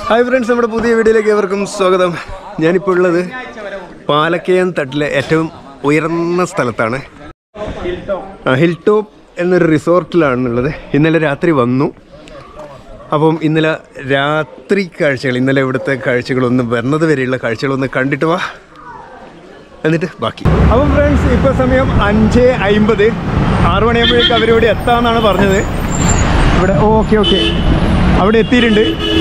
Hi friends, നമ്മുടെ പുതിയ വീഡിയോയിലേക്ക് ഏവർക്കും സ്വാഗതം. ഞാനിപ്പോൾ ഉള്ളത് പാലക്കയം തട്ടിലെ ഏറ്റവും ഉയർന്ന സ്ഥലത്താണ്. ഹിൽ ടോപ്പ് എന്നൊരു റിസോർട്ടിലാണുള്ളത്. ഇന്നലെ രാത്രി വന്നു. അപ്പം ഇന്നലെ രാത്രി കാഴ്ചകൾ, ഇന്നലെ ഇവിടുത്തെ കാഴ്ചകളൊന്നും വരുന്നത് വരെയുള്ള കാഴ്ചകളൊന്ന് കണ്ടിട്ട് വാ, എന്നിട്ട് ബാക്കി. അപ്പം ഫ്രണ്ട്സ്, ഇപ്പോൾ സമയം 5:50. 6 മണിയാകുമ്പോഴേക്കും അവരിവിടെ എത്താമെന്നാണ് പറഞ്ഞത്. ഇവിടെ ഓക്കെ അവിടെ എത്തിയിട്ടുണ്ട്.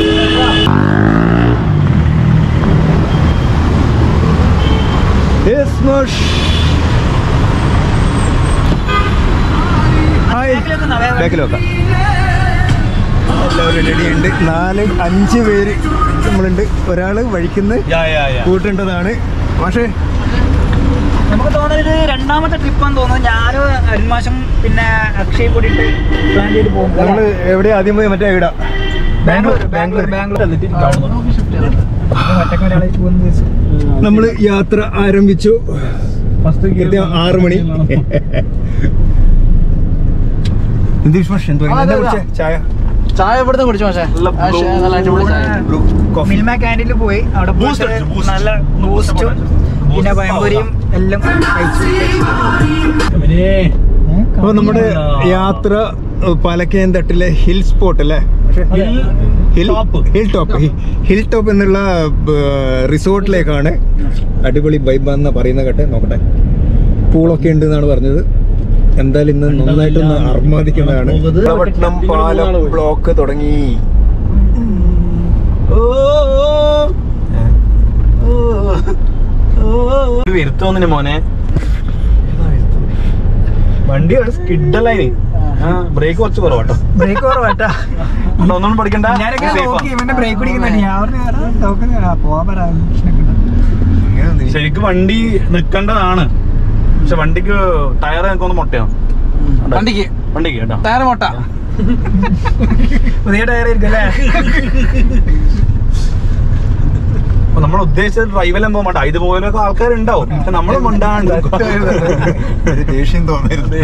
ബാക്കിൽ വെക്കാം. എല്ലാവരും റെഡിയുണ്ട്. 4-5 പേര് നമ്മളുണ്ട്. ഒരാൾ വഴിക്കുന്ന കൂട്ടേണ്ടതാണ്. പക്ഷേ നമുക്ക് തോന്നുന്നത് രണ്ടാമത്തെ ട്രിപ്പാന്ന് തോന്നുന്നത്. ഞാനും അരുൺമാശം പിന്നെ അക്ഷയ് കൂടിയിട്ട് പ്ലാൻ ചെയ്ത് പോകും. നമ്മൾ എവിടെയാ ആദ്യം പോയി? മറ്റേ ഇവിടെ ബാംഗ്ലൂർ. നമ്മൾ യാത്ര ആരംഭിച്ചു. 6 മണി. ചായ ഇവിടുന്ന് കുടിച്ചു. മിൽമ ക്യാൻറ്റീനിൽ പോയി. അവിടെ നല്ല ബൂസ്റ്റും പിന്നെ പഴംപൊരിയും എല്ലാം കഴിച്ചു. അപ്പൊ നമ്മുടെ യാത്ര പാലക്കയം തട്ടിലെ ഹിൽ സ്പോട്ട് അല്ലേ? ഹിൽ ടോപ്പ് എന്നുള്ള റിസോർട്ടിലേക്കാണ്. അടിപൊളി വൈബാന്ന് പറയുന്ന കേട്ടെ. നോക്കട്ടെ, പൂളൊക്കെ ഉണ്ട് എന്നാണ് പറഞ്ഞത്. എന്തായാലും ഇന്ന് നന്നായിട്ടൊന്ന് അർമാദിക്കുന്നതാണ്. പട്ടണം പാലം ബ്ലോക്ക് തുടങ്ങി. വരുത്തോന്നിന് മോനെ, വണ്ടി സ്കിഡല്ലായി. ബ്രേക്ക് കുറച്ച് കുറവാട്ടോ. ഒന്നും പഠിക്കണ്ട. ശരിക്കും വണ്ടി നിക്കണ്ടതാണ്. പക്ഷെ വണ്ടിക്ക് ടയർ എനിക്കൊന്ന് മുട്ടയാണ്. വണ്ടിക്ക് കേട്ടോ ടയർ മുട്ട. പുതിയ ടയർ ആയിരിക്കും അല്ലേ? നമ്മൾ ഉദ്ദേശിച്ച ഡ്രൈവെല്ലാം പോകാൻ മാട്ടാ. ഇതുപോലൊക്കെ ആൾക്കാരുണ്ടാവും. പക്ഷെ നമ്മൾ മിണ്ടാണ്ട് ദേഷ്യം തോന്നരുത്.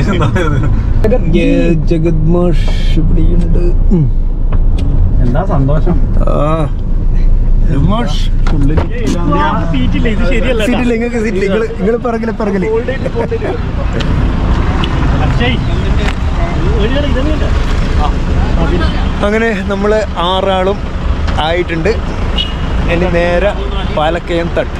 എന്താ സന്തോഷം. അങ്ങനെ നമ്മള് 6 ആളും ആയിട്ടുണ്ട്. ഇനി നേരെ പാലക്കയം തട്ട്.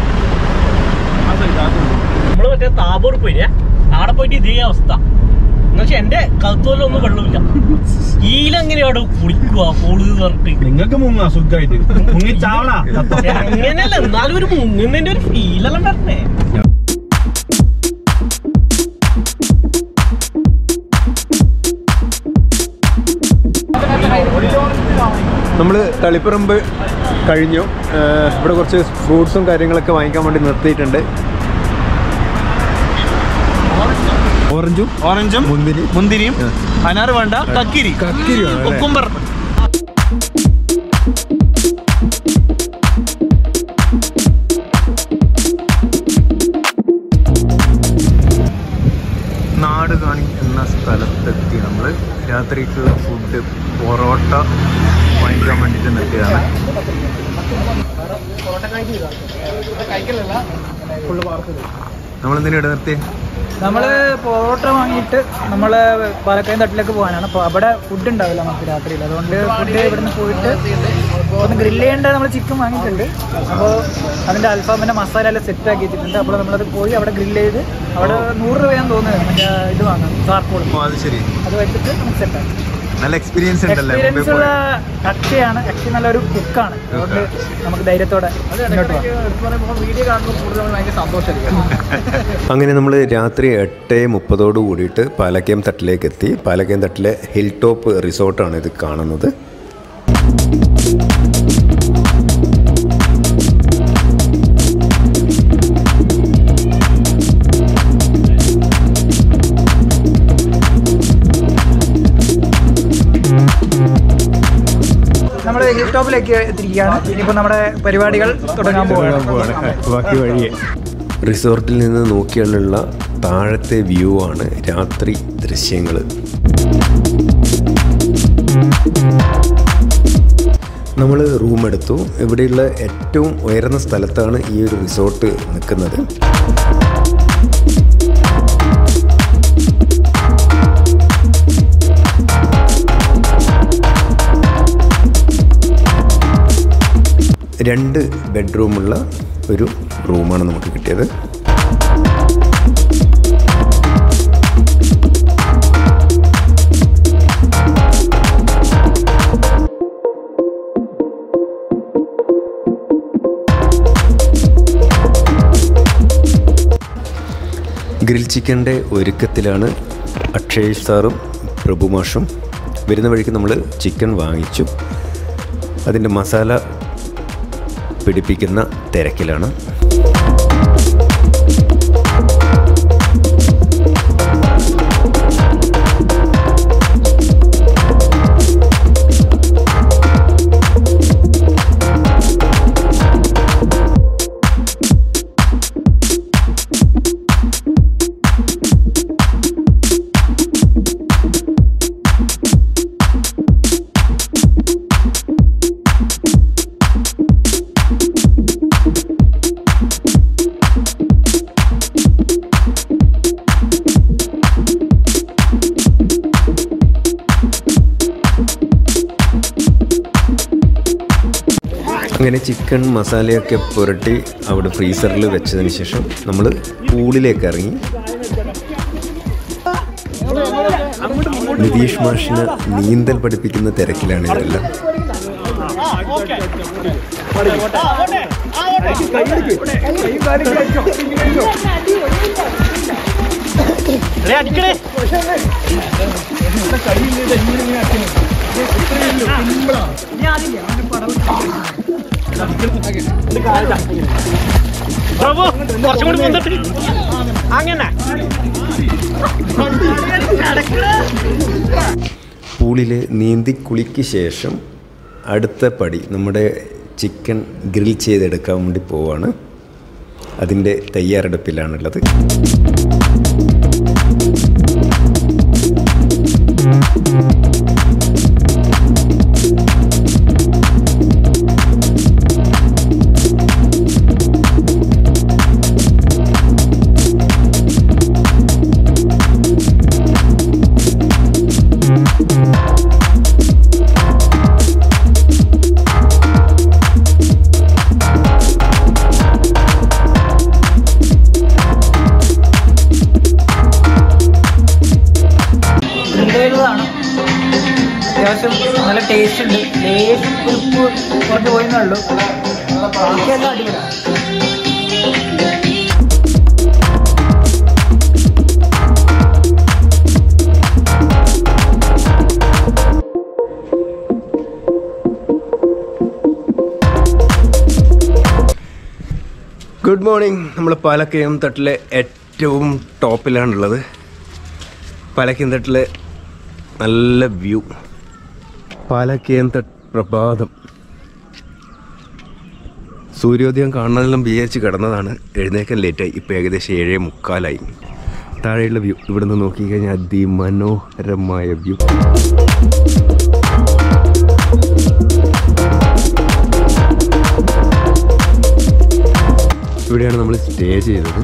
നമ്മള് മറ്റേ താബോർ പോയി. അവിടെ പോയിട്ട് ഇതേ അവസ്ഥ. എന്നുവെച്ചാൽ എന്റെ കഴുത്തോലൊന്നും വെള്ളമില്ല. ഈലെങ്ങനെയാണ് കുളിക്കുക പോള് പറഞ്ഞിട്ട്. നിങ്ങൾക്ക് മുങ്ങാ സുഖമായിട്ട് മുങ്ങി ചാവണ. അങ്ങനെയല്ല, എന്നാലും ഒരു മുങ്ങുന്നതിന്റെ ഒരു ഫീലെല്ലാം വരണേ. നമ്മൾ തളിപ്പറമ്പ് കഴിഞ്ഞു. ഇവിടെ കുറച്ച് ഫ്രൂട്ട്സും കാര്യങ്ങളൊക്കെ വാങ്ങിക്കാൻ വേണ്ടി നിർത്തിയിട്ടുണ്ട്. ഓറഞ്ചും മുന്തിരിയും അനാറ് വേണ്ട, കക്കിരി കുക്കുംബർ. നാട് കാണി എന്ന സ്ഥലത്തെത്തി. നമ്മൾ രാത്രിക്കുള്ള ഫുഡ് പൊറോട്ട വാങ്ങിക്കാൻ വേണ്ടിയിട്ട് നിർത്തിയതാണ്. നമ്മളെന്തിനാ ഇവിടെ നിർത്തി? നമ്മള് പൊറോട്ട വാങ്ങിയിട്ട് നമ്മള് പാലക്കയം തട്ടിലേക്ക് പോകാനാണ്. അപ്പോൾ അവിടെ ഫുഡ് ഉണ്ടാവില്ല നമുക്ക് രാത്രിയിൽ. അതുകൊണ്ട് ഫുഡ് ഇവിടുന്ന് പോയിട്ട് ഒന്ന് ഗ്രില്ല് ചെയ്യേണ്ട നമ്മൾ ചിക്കൻ വാങ്ങിയിട്ടുണ്ട്. അപ്പോൾ അതിൻ്റെ അൽഫാമിൻ്റെ മസാല എല്ലാം സെറ്റ് ആക്കി വെച്ചിട്ടുണ്ട്. അപ്പോൾ നമ്മളത് പോയി അവിടെ ഗ്രില്ല് ചെയ്ത് അവിടെ 100 രൂപയാന്ന് തോന്നുന്നത് മറ്റേ ഇത് വാങ്ങാം, ചാർക്കോൾ. അത് ശരി. അത് വെച്ചിട്ട് നമുക്ക് സെറ്റാക്കാം. നല്ല എക്സ്പീരിയൻസ് ഉള്ള അക്ഷയാണ്. അക്ഷയ് നല്ലൊരു കുക്കാണ്. അതുകൊണ്ട് നമുക്ക് ധൈര്യത്തോടെ വീഡിയോ കാണുമ്പോൾ കൂടുതൽ ഭയങ്കര സന്തോഷമായിരിക്കും. അങ്ങനെ നമ്മൾ രാത്രി 8:30 കൂടിയിട്ട് പാലക്കയം തട്ടിലേക്ക് എത്തി. പാലക്കയം തട്ടിലെ ഹിൽ ടോപ്പ് റിസോർട്ടാണ് ഇത് കാണുന്നത്. നമ്മൾ ഹിൽ ടോപ്പിലേക്ക് എത്തിയിരിക്കുകയാണ്. ഇനിയിപ്പോൾ നമ്മുടെ പരിപാടികൾ തുടങ്ങാൻ പോവുകയാണ്. ബാക്കി വഴിയെ റിസോർട്ടിൽ നിന്ന് നോക്കിയാലുള്ള താഴത്തെ വ്യൂ ആണ് രാത്രി ദൃശ്യങ്ങൾ. നമ്മൾ റൂം എടുത്തു. ഇവിടെയുള്ള ഏറ്റവും ഉയർന്ന സ്ഥലത്താണ് ഈ ഒരു റിസോർട്ട് നിൽക്കുന്നത്. രണ്ട് ബെഡ്റൂമുള്ള ഒരു റൂമാണ് നമുക്ക് കിട്ടിയത്. ഗ്രിൽ ചിക്കൻ്റെ ഒരുക്കത്തിലാണ് അക്ഷയ് സാറും പ്രഭുമാഷും. വരുന്ന വഴിക്ക് നമ്മൾ ചിക്കൻ വാങ്ങിച്ചു. അതിൻ്റെ മസാല പിടിപ്പിക്കുന്ന തിരക്കിലാണ്. അങ്ങനെ ചിക്കൻ മസാലയൊക്കെ പുരട്ടി അവിടെ ഫ്രീസറിൽ വെച്ചതിന് ശേഷം നമ്മൾ പൂളിലേക്ക് ഇറങ്ങി. നിതീഷ് മാഷിന് നീന്തൽ പഠിപ്പിക്കുന്ന തിരക്കിലാണ് ഇവരെല്ലാം. പൂളിൽ നീന്തി കുളിക്ക് ശേഷം അടുത്ത പടി നമ്മുടെ ചിക്കൻ ഗ്രിൽ ചെയ്തെടുക്കാൻ വേണ്ടി പോവാണ്. അതിൻ്റെ തയ്യാറെടുപ്പിലാണുള്ളത്. അത്യാവശ്യം നല്ല ടേസ്റ്റ് ഉണ്ട്. ലേശം ഉപ്പ് കുറച്ച് പോയെന്നുള്ളൂ. ബാക്കിയെല്ലാം അടിപൊളിയാണ്. Good morning. നമ്മൾ പാലക്കയം തട്ടിലെ ഏറ്റവും ടോപ്പിലാണുള്ളത്. പാലക്കയം തട്ടിലെ നല്ല വ്യൂ. പാലക്കയം തട്ട് പ്രഭാതം. സൂര്യോദയം കാണണമെല്ലാം വിചാരിച്ച് കിടന്നതാണ്. എഴുന്നേക്കാൻ ലേറ്റായി. ഇപ്പോൾ ഏകദേശം 7:45. താഴെയുള്ള വ്യൂ ഇവിടെ നിന്ന് നോക്കിക്കഴിഞ്ഞാൽ അതിമനോഹരമായ വ്യൂ. ഇവിടെയാണ് നമ്മൾ സ്റ്റേ ചെയ്തത്.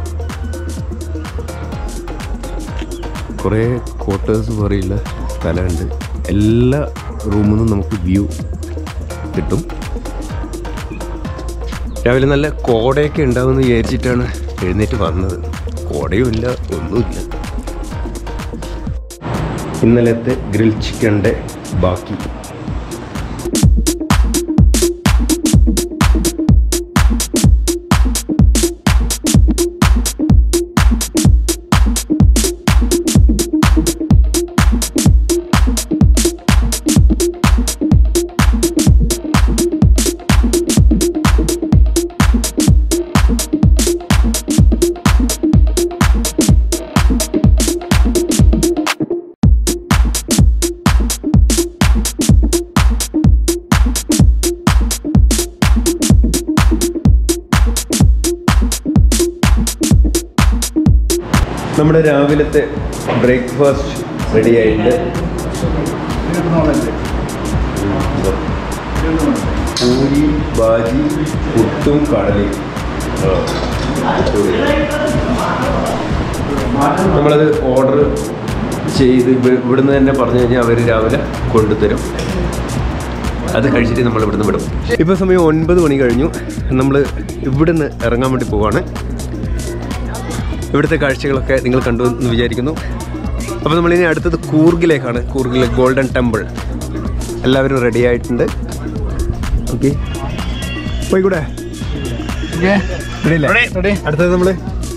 കുറേ ക്വാർട്ടേഴ്സ് പോലെയുള്ള സ്ഥലമുണ്ട്. എല്ലാ റൂമിൽ നിന്നും നമുക്ക് വ്യൂ കിട്ടും. രാവിലെ നല്ല കോടയൊക്കെ ഉണ്ടാവുമെന്ന് വിചാരിച്ചിട്ടാണ് എഴുന്നേറ്റ് വന്നത്. കോടയുമില്ല, ഒന്നുമില്ല. ഇന്നലത്തെ ഗ്രിൽ ചിക്കൻ്റെ ബാക്കി. നമ്മുടെ രാവിലത്തെ ബ്രേക്ക്ഫാസ്റ്റ് റെഡി ആയിട്ട് പൂരി ബാജി പുട്ടും കടലയും. നമ്മളത് ഓർഡർ ചെയ്ത് ഇവിടുന്ന് തന്നെ പറഞ്ഞു കഴിഞ്ഞാൽ അവർ രാവിലെ കൊണ്ടുതരും. അത് കഴിച്ചിട്ട് നമ്മൾ ഇവിടുന്ന് വിടും. ഇപ്പോൾ സമയം 9 മണി കഴിഞ്ഞു. നമ്മൾ ഇവിടുന്ന് ഇറങ്ങാൻ വേണ്ടി പോവാണ്. ഇവിടുത്തെ കാഴ്ചകളൊക്കെ നിങ്ങൾ കണ്ടു എന്ന് വിചാരിക്കുന്നു. അപ്പോൾ നമ്മളിനി അടുത്തത് കൂർഗിലേക്കാണ്. കൂർഗിലെ ഗോൾഡൻ ടെമ്പിൾ. എല്ലാവരും റെഡി ആയിട്ടുണ്ട്. ഓക്കെ, പോയിക്കൂടെ? അടുത്തത് നമ്മൾ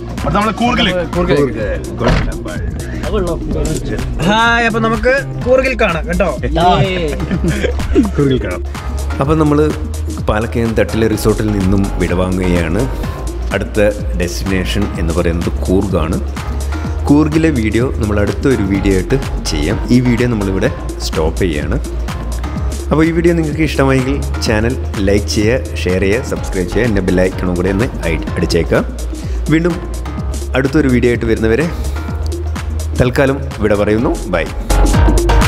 ഹായ്, അപ്പൊ നമുക്ക് കൂർഗിൽ കാണാം കേട്ടോ. കൂർഗിൽ കാണാം. അപ്പം നമ്മൾ പാലക്കയം തട്ടിലെ റിസോർട്ടിൽ നിന്നും വിടവാങ്ങുകയാണ്. അടുത്ത ഡെസ്റ്റിനേഷൻ എന്ന് പറയുന്നത് കൂർഗാണ്. കൂർഗിലെ വീഡിയോ നമ്മൾ അടുത്തൊരു വീഡിയോ ആയിട്ട് ചെയ്യാം. ഈ വീഡിയോ നമ്മളിവിടെ സ്റ്റോപ്പ് ചെയ്യുകയാണ്. അപ്പോൾ ഈ വീഡിയോ നിങ്ങൾക്ക് ഇഷ്ടമായെങ്കിൽ ചാനൽ ലൈക്ക് ചെയ്യുക, ഷെയർ ചെയ്യുക, സബ്സ്ക്രൈബ് ചെയ്യുക. എൻ്റെ ബെല്ലൈക്കണും കൂടെ ഒന്ന് അടിച്ചേക്കാം. വീണ്ടും അടുത്തൊരു വീഡിയോ ആയിട്ട് വരുന്നവരെ തൽക്കാലം ഇവിടെ പറയുന്നു. ബൈ.